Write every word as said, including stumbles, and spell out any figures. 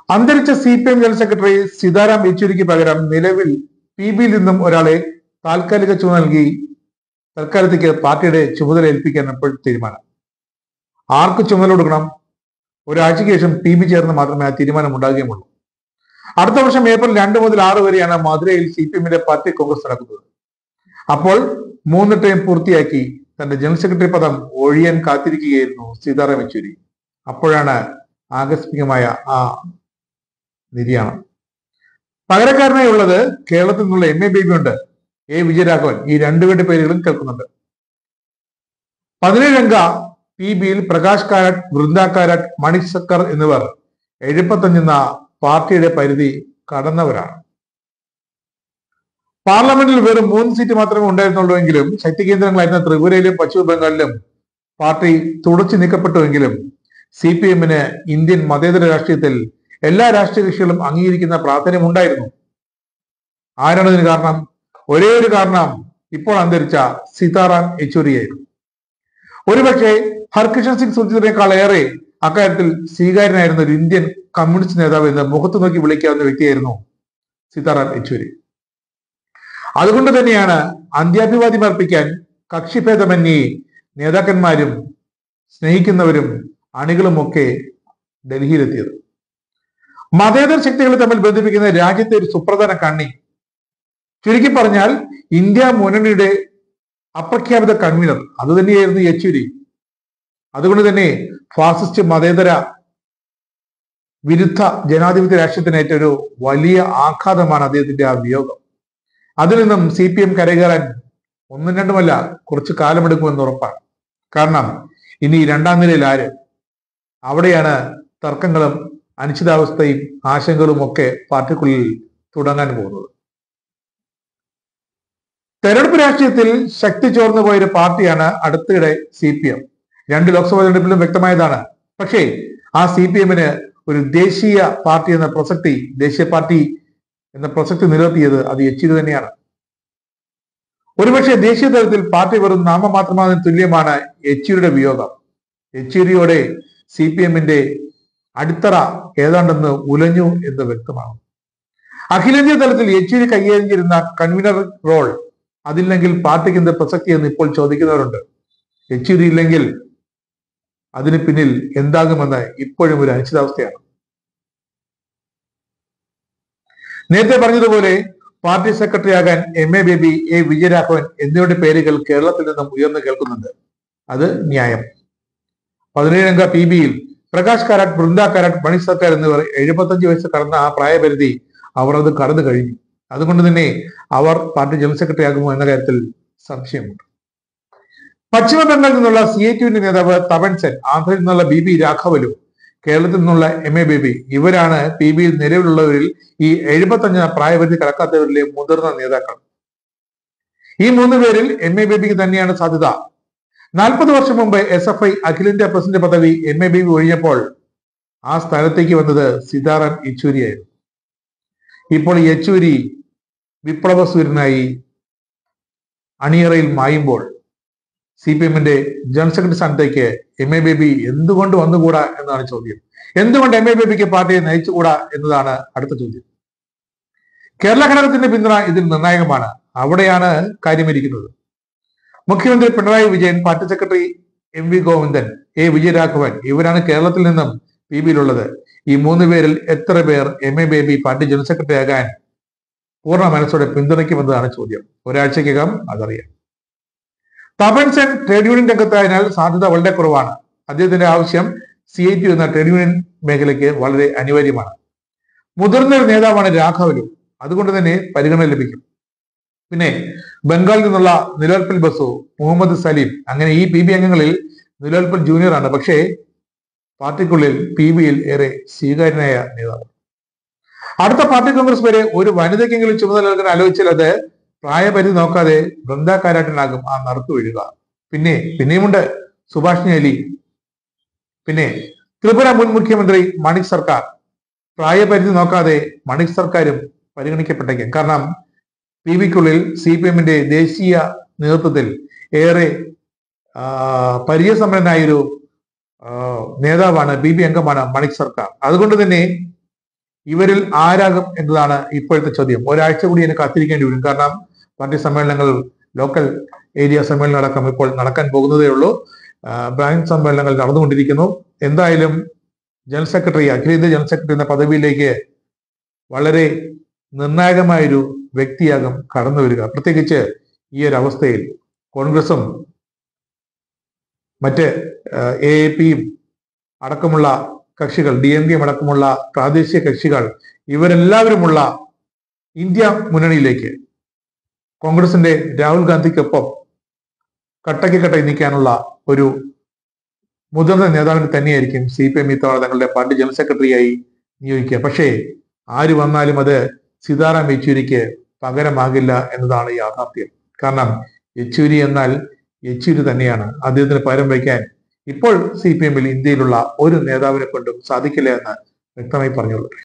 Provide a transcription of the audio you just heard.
അന്തരിച്ച C P M general secretary Sitaram യെച്ചൂരിക്ക് പകരം നിലവിൽ പി ബിയിൽ നിന്നും ഒരാളെ താൽക്കാലിക ചുമതല നൽകി തൽക്കാലത്തേക്ക് പാർട്ടിയുടെ ചുമതല ഏൽപ്പിക്കാൻ ഇപ്പോൾ തീരുമാനം. ആർക്ക് ചുമതല കൊടുക്കണം? ഒരാഴ്ചയ്ക്ക് ശേഷം പി ബി ചേർന്ന് മാത്രമേ ആ തീരുമാനം ഉണ്ടാകുകയുള്ളൂ. അടുത്ത വർഷം ഏപ്രിൽ രണ്ട് മുതൽ ആറ് വരെയാണ് മധുരയിൽ സി പി എമ്മിന്റെ പാർട്ടി കോൺഗ്രസ് നടക്കുന്നത്. അപ്പോൾ മൂന്ന് ടൈം പൂർത്തിയാക്കി തന്റെ ജനറൽ സെക്രട്ടറി പദം ഒഴിയാൻ കാത്തിരിക്കുകയായിരുന്നു സീതാറാം യെച്ചൂരി. അപ്പോഴാണ് ആകസ്മികമായ ആ നിര്യാണം. പകരക്കാരനായി ഉള്ളത് കേരളത്തിൽ നിന്നുള്ള എം എ ബേബി ഉണ്ട്, എ വിജയരാഘവൻ. ഈ രണ്ടുപേരുടെ പേരുകളും കേൾക്കുന്നുണ്ട്. പതിനേഴംഗ പി ബിയിൽ പ്രകാശ് കാരാട്ട്, വൃന്ദ കാരാട്ട്, മണിക് സക്കർ എന്നിവർ എഴുപത്തഞ്ചെന്ന പാർട്ടിയുടെ പരിധി കടന്നവരാണ്. പാർലമെന്റിൽ വെറും മൂന്ന് സീറ്റ് മാത്രമേ ഉണ്ടായിരുന്നുള്ളൂ എങ്കിലും ശക്തി കേന്ദ്രങ്ങളായിരുന്ന ത്രിപുരയിലും പശ്ചിമ ബംഗാളിലും പാർട്ടി തുടച്ചു നീക്കപ്പെട്ടുവെങ്കിലും സി പി എമ്മിന് ഇന്ത്യൻ മതേതര രാഷ്ട്രീയത്തിൽ എല്ലാ രാഷ്ട്രീയ കക്ഷികളും അംഗീകരിക്കുന്ന പ്രാധാന്യം ഉണ്ടായിരുന്നു. ആരാണ് ഇതിന് കാരണം? ഒരേ ഒരു കാരണം, ഇപ്പോൾ അന്തരിച്ച സീതാറാം യെച്ചൂരിയായിരുന്നു. ഒരുപക്ഷെ ഹർകിഷൻ സിംഗ് സുർജിത്തിനേക്കാൾ ഏറെ അക്കാര്യത്തിൽ സ്വീകാര്യനായിരുന്ന ഒരു ഇന്ത്യൻ കമ്മ്യൂണിസ്റ്റ് നേതാവ് എന്ന് മുഖത്ത് നോക്കി വിളിക്കാവുന്ന വ്യക്തിയായിരുന്നു സീതാറാം യെച്ചൂരി. അതുകൊണ്ട് തന്നെയാണ് അന്ത്യാഭിവാദ്യം അർപ്പിക്കാൻ കക്ഷിഭേദമന്യേ നേതാക്കന്മാരും സ്നേഹിക്കുന്നവരും അണികളുമൊക്കെ ഡൽഹിയിലെത്തിയത്. മതേതര ശക്തികളെ തമ്മിൽ ബന്ധിപ്പിക്കുന്ന രാജ്യത്തെ ഒരു സുപ്രധാന കണ്ണി, ചുരുക്കി പറഞ്ഞാൽ ഇന്ത്യ മുന്നണിയുടെ അപ്രഖ്യാപിത കൺവീനർ അത് തന്നെയായിരുന്നു യെച്ചൂരി. അതുകൊണ്ട് തന്നെ ഫാസിസ്റ്റ് മതേതര വിരുദ്ധ ജനാധിപത്യ രാഷ്ട്രീയത്തിനേറ്റ ഒരു വലിയ ആഘാതമാണ് അദ്ദേഹത്തിന്റെ ആ വിയോഗം. അതിൽ നിന്നും സി പി എം കരകയറാൻ ഒന്നും രണ്ടുമല്ല കുറച്ച് കാലമെടുക്കുമെന്ന് ഉറപ്പാണ്. കാരണം ഇനി രണ്ടാം നിലയിൽ ആര്? അവിടെയാണ് തർക്കങ്ങളും അനിശ്ചിതാവസ്ഥയും ആശങ്കകളും ഒക്കെ പാർട്ടിക്കുള്ളിൽ തുടങ്ങാൻ പോകുന്നത്. തെരഞ്ഞെടുപ്പ് രാഷ്ട്രീയത്തിൽ ശക്തി ചോർന്നു പോയൊരു പാർട്ടിയാണ് അടുത്തിടെ സി പി എം. രണ്ട് ലോക്സഭാ തെരഞ്ഞെടുപ്പിലും വ്യക്തമായതാണ്. പക്ഷേ ആ സി പി എമ്മിന് ഒരു ദേശീയ പാർട്ടി എന്ന പ്രസക്തി, ദേശീയ പാർട്ടി എന്ന പ്രസക്തി നിലനിർത്തിയത് അത് യെച്ചൂരി തന്നെയാണ്. ഒരുപക്ഷെ ദേശീയ തലത്തിൽ പാർട്ടി വെറും നാമമാത്രമാകുന്നതിന് തുല്യമാണ് യെച്ചൂരിയുടെ വിയോഗം. യെച്ചൂരിയോടെ സി പി എമ്മിന്റെ അടിത്തറ ഏതാണ്ടെന്ന് ഉലഞ്ഞു എന്ന് വ്യക്തമാണ്. അഖിലേന്ത്യാ തലത്തിൽ യെച്ചൂരി കൈയേറിയിരുന്ന കൺവീനർ റോൾ അതില്ലെങ്കിൽ പാർട്ടിക്ക് എന്ത് പ്രസക്തി എന്ന് ഇപ്പോൾ ചോദിക്കുന്നവരുണ്ട്. യെച്ചൂരി ഇല്ലെങ്കിൽ അതിന് പിന്നിൽ എന്താകുമെന്ന് ഇപ്പോഴും ഒരു അനിശ്ചിതാവസ്ഥയാണ്. നേരത്തെ പറഞ്ഞതുപോലെ പാർട്ടി സെക്രട്ടറി ആകാൻ M A Baby, A Vijayaraghavan എന്നിവരുടെ പേരുകൾ കേരളത്തിൽ നിന്നും ഉയർന്നു കേൾക്കുന്നുണ്ട്. അത് ന്യായം. പതിനേഴംഗ പി ബിയിൽ പ്രകാശ് കാരാട്ട്, വൃന്ദ കാരാട്ട്, മണിക് സക്കർ എന്നിവർ എഴുപത്തഞ്ച് വയസ്സ് കടന്ന ആ പ്രായപരിധി അവർ അത് കടന്നു കഴിഞ്ഞു. അതുകൊണ്ട് തന്നെ അവർ പാർട്ടി ജനറൽ സെക്രട്ടറി ആകുമോ എന്ന കാര്യത്തിൽ സംശയമുണ്ട്. പശ്ചിമ ബംഗാളിൽ നിന്നുള്ള സി ഐ ടിയുടെ നേതാവ് തപൻ സെൻ, ആന്ധ്രയിൽ നിന്നുള്ള ബി ബി രാഘവലു, കേരളത്തിൽ നിന്നുള്ള എം എ ബേബി ഇവരാണ് പി ബിയിൽ നിലവിലുള്ളവരിൽ ഈ എഴുപത്തഞ്ച് പ്രായപരിധി കടക്കാത്തവരിലെ മുതിർന്ന നേതാക്കൾ. ഈ മൂന്ന് പേരിൽ എം എ ബേബിക്ക് തന്നെയാണ് സാധ്യത. നാൽപ്പത് വർഷം മുമ്പ് എസ് എഫ് ഐ അഖിലേന്ത്യാ പ്രസിഡന്റ് പദവി എം എ ബേബി ഒഴിഞ്ഞപ്പോൾ ആ സ്ഥാനത്തേക്ക് വന്നത് സീതാറാം യെച്ചൂരിയായിരുന്നു. ഇപ്പോൾ യെച്ചൂരി വിപ്ലവസൂര്യനായി അണിയറയിൽ മായുമ്പോൾ സി പി എമ്മിന്റെ ജനറൽ സെക്രട്ടറി സ്ഥാനത്തേക്ക് എം എ ബേബി എന്തുകൊണ്ട് വന്നുകൂടാ എന്നതാണ് ചോദ്യം. എന്തുകൊണ്ട് എം എ ബേബിക്ക് പാർട്ടിയെ നയിച്ചുകൂടാ എന്നതാണ് അടുത്ത ചോദ്യം. കേരള ഘടകത്തിന്റെ പിന്തുണ ഇതിൽ നിർണായകമാണ്. അവിടെയാണ് കാര്യമിരിക്കുന്നത്. മുഖ്യമന്ത്രി Pinarayi Vijayan, party secretary M V Govindan, A Vijayaraghavan ഇവരാണ് കേരളത്തിൽ നിന്നും പി ബിയിലുള്ളത്. ഈ മൂന്ന് പേരിൽ എത്ര പേർ M A Baby party general secretary ആകാൻ പൂർണ്ണ മനസ്സോടെ പിന്തുണയ്ക്കുമെന്നതാണ് ചോദ്യം. ഒരാഴ്ചക്കകം അതറിയാം. തപൻ സെൻ ട്രേഡ് യൂണിയൻ രംഗത്തായതിനാൽ സാധ്യത വളരെ കുറവാണ്. അദ്ദേഹത്തിന്റെ ആവശ്യം സി ഐ ടി എന്ന ട്രേഡ് യൂണിയൻ മേഖലയ്ക്ക് വളരെ അനിവാര്യമാണ്. മുതിർന്ന ഒരു നേതാവാണ് രാഘവലു, അതുകൊണ്ട് തന്നെ പരിഗണന ലഭിക്കും. പിന്നെ ബംഗാളിൽ നിന്നുള്ള നിലോൽപൽ ബസു, മുഹമ്മദ് സലീം, അങ്ങനെ ഈ പി ബി അംഗങ്ങളിൽ നിലോൽപൽ ജൂനിയർ ആണ്. പക്ഷേ പാർട്ടിക്കുള്ളിൽ പി ബിയിൽ ഏറെ സ്വീകാര്യനായ നേതാവ്. അടുത്ത പാർട്ടി കോൺഗ്രസ് വരെ ഒരു വനിതയ്ക്കെങ്കിലും ചുമതല നൽകാൻ ആലോചിച്ചാൽ അത് പ്രായപരിധി നോക്കാതെ വൃന്ദ കാരാട്ടിനാകും ആ നറുക്ക് വീഴുക. പിന്നെ പിന്നെയുമുണ്ട് സുഭാഷിണി അലി, പിന്നെ ത്രിപുര മുൻ മുഖ്യമന്ത്രി മണിക് സർക്കാർ. പ്രായപരിധി നോക്കാതെ മണിക് സർക്കാരും പരിഗണിക്കപ്പെട്ടേക്കും. കാരണം പി ബിക്കുള്ളിൽ സി പി എമ്മിന്റെ ദേശീയ നേതൃത്വത്തിൽ ഏറെ പരിചയസമ്പന്നനായൊരു നേതാവാണ്, പി ബി അംഗമാണ് മണിക് സർക്കാർ. അതുകൊണ്ട് തന്നെ ഇവരിൽ ആരാകും എന്നതാണ് ഇപ്പോഴത്തെ ചോദ്യം. ഒരാഴ്ച കൂടി ഇതിന് കാത്തിരിക്കേണ്ടി വരും. കാരണം പാർട്ടി സമ്മേളനങ്ങൾ, ലോക്കൽ ഏരിയ സമ്മേളനം അടക്കം ഇപ്പോൾ നടക്കാൻ പോകുന്നതേ ഉള്ളൂ. ബ്രാഞ്ച് സമ്മേളനങ്ങൾ നടന്നുകൊണ്ടിരിക്കുന്നു. എന്തായാലും ജനറൽ സെക്രട്ടറി, അഖിലേന്ത്യാ ജനറൽ സെക്രട്ടറി എന്ന പദവിയിലേക്ക് വളരെ നിർണായകമായൊരു വ്യക്തിയാകും കടന്നു വരിക. പ്രത്യേകിച്ച് ഈ ഒരു അവസ്ഥയിൽ കോൺഗ്രസും മറ്റ് എ എ പിയും അടക്കമുള്ള കക്ഷികൾ, ഡി എം കെയും അടക്കമുള്ള പ്രാദേശിക കക്ഷികൾ, ഇവരെല്ലാവരുമുള്ള ഇന്ത്യ മുന്നണിയിലേക്ക് കോൺഗ്രസിന്റെ രാഹുൽ ഗാന്ധിക്കൊപ്പം കട്ടയ്ക്ക് കട്ടയിൽ നിൽക്കാനുള്ള ഒരു മുതിർന്ന നേതാവിനെ തന്നെയായിരിക്കും സി പി എം ഇത്തവണ തങ്ങളുടെ പാർട്ടി ജനറൽ സെക്രട്ടറിയായി നിയോഗിക്കുക. പക്ഷേ ആര് വന്നാലും അത് സീതാറാം യെച്ചൂരിക്ക് പകരമാകില്ല എന്നതാണ് യാഥാർത്ഥ്യം. കാരണം യെച്ചൂരി എന്നാൽ യെച്ചൂരി തന്നെയാണ്. അദ്ദേഹത്തിന് പകരം വയ്ക്കാൻ ഇപ്പോൾ സി പി എമ്മിൽ ഇന്ത്യയിലുള്ള ഒരു നേതാവിനെ കൊണ്ടും സാധിക്കില്ല എന്ന് വ്യക്തമായി പറഞ്ഞുള്ളൂ.